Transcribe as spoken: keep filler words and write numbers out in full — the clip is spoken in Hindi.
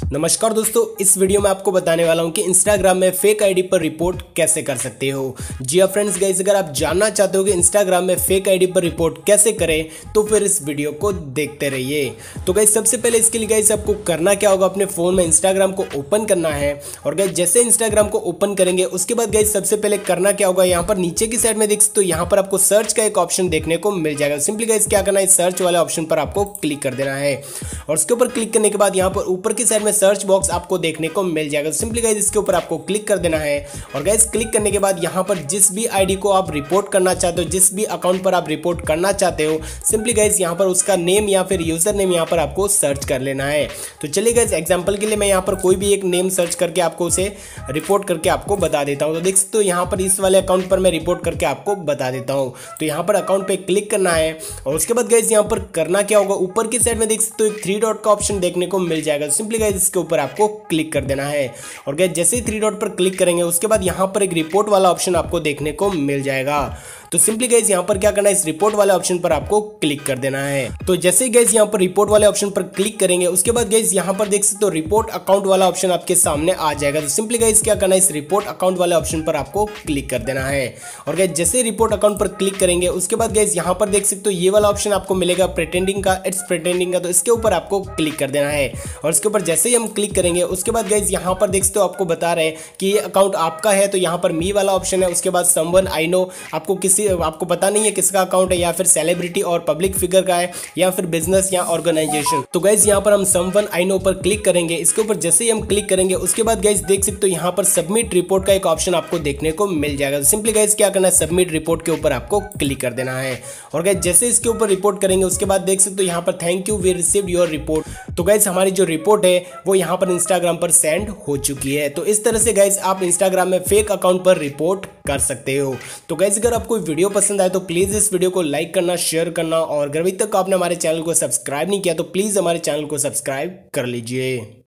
नमस्कार दोस्तों, इस वीडियो में आपको बताने वाला हूं कि इंस्टाग्राम में फेक आईडी पर रिपोर्ट कैसे कर सकते हो। जी हाँ फ्रेंड्स, गाइस अगर आप जानना चाहते हो कि इंस्टाग्राम में फेक आईडी पर रिपोर्ट कैसे करें तो फिर इस वीडियो को देखते रहिए। तो गाइस सबसे पहले इसके लिए गाइस आपको करना क्या होगा, अपने फ़ोन में इंस्टाग्राम को ओपन करना है। और गाइस जैसे इंस्टाग्राम को ओपन करेंगे उसके बाद गाइस सबसे पहले करना क्या होगा, यहाँ पर नीचे की साइड में देख सकते हो, यहाँ पर आपको सर्च का एक ऑप्शन देखने को मिल जाएगा। सिंपली गाइस क्या करना है, सर्च वाले ऑप्शन पर आपको क्लिक कर देना है और उसके ऊपर क्लिक करने के बाद यहाँ पर ऊपर की साइड में सर्च बॉक्स आपको देखने को मिल जाएगा। सिंपली गाइस इसके ऊपर आपको क्लिक कर देना है और गाइस क्लिक करने के बाद यहाँ पर जिस भी आईडी को आप रिपोर्ट करना चाहते हो, जिस भी अकाउंट पर आप रिपोर्ट करना चाहते हो, सिंपली गाइस यहाँ पर उसका नेम या फिर यूजर नेम यहाँ पर आपको सर्च कर लेना है। तो चलिए गाइस एग्जांपल के लिए मैं यहाँ पर कोई भी एक नेम सर्च करके आपको उसे रिपोर्ट करके आपको बता देता हूँ। तो देख सकते हो यहाँ पर इस वाले अकाउंट पर मैं रिपोर्ट करके आपको बता देता हूँ। तो यहाँ पर अकाउंट पे क्लिक करना है और उसके बाद गाइस यहाँ पर करना क्या होगा, ऊपर की साइड में देख सकते हो एक थ्री डॉट का ऑप्शन देखने को मिल जाएगा। सिंपली गाइस इसके ऊपर आपको क्लिक कर देना है और गाइस जैसे ही थ्री डॉट पर क्लिक करेंगे उसके बाद यहाँ पर एक रिपोर्ट वाला ऑप्शन आपको देखने को मिल जाएगा। तो सिंपली गाइस यहाँ पर क्या करना है, इस रिपोर्ट वाले ऑप्शन पर आपको क्लिक कर देना है। तो जैसे ही गाइस यहाँ पर रिपोर्ट वाले ऑप्शन पर क्लिक करेंगे उसके बाद गाइस यहाँ पर देख सकते हो रिपोर्ट अकाउंट वाला ऑप्शन आपके सामने आ जाएगा। तो सिंपली गाइस क्या करना है, इस रिपोर्ट अकाउंट वाले ऑप्शन पर आपको क्लिक कर देना है और गाइस जैसे ही रिपोर्ट अकाउंट पर क्लिक करेंगे उसके बाद गाइस यहाँ पर देख सकते हो ये वाला ऑप्शन आपको मिलेगा प्रिटेंडिंग का, इट्स प्रिटेंडिंग का। तो इसके ऊपर आपको क्लिक कर देना है और इसके ऊपर जैसे ही हम क्लिक करेंगे उसके बाद गाइस यहाँ पर देख सकते हो आपको बता रहे हैं कि ये अकाउंट आपका है। तो यहाँ पर मी वाला ऑप्शन है, उसके बाद समवन आई नो, आपको किसी आपको पता नहीं है किसका अकाउंट है, या फिर सेलिब्रिटी और पब्लिक फिगर का है, या फिर बिजनेस या ऑर्गेनाइजेशन। तो गाइस यहाँ पर हम समवन आई नो पर क्लिक करेंगे। इसके ऊपर जैसे ही हम क्लिक करेंगे उसके बाद गाइस देख सकते हो यहाँ पर सबमिट रिपोर्ट का एक ऑप्शन आपको देखने को मिल जाएगा। तो सिंपली गाइस क्या करना है, सबमिट रिपोर्ट के ऊपर आपको क्लिक कर देना है और गाइस जैसे इसके ऊपर रिपोर्ट करेंगे उसके बाद देख सकते हो यहाँ पर thank you we received your report. तो गाइस हमारी जो रिपोर्ट है वो यहाँ पर इंस्टाग्राम पर सेंड हो चुकी है। तो इस तरह से गाइस आप इंस्टाग्राम में फेक अकाउंट पर रिपोर्ट कर सकते हो। तो गाइस अगर आपको वीडियो पसंद आए तो प्लीज इस वीडियो को लाइक करना, शेयर करना और अगर अभी तक आपने हमारे चैनल को सब्सक्राइब नहीं किया तो प्लीज हमारे चैनल को सब्सक्राइब कर लीजिए।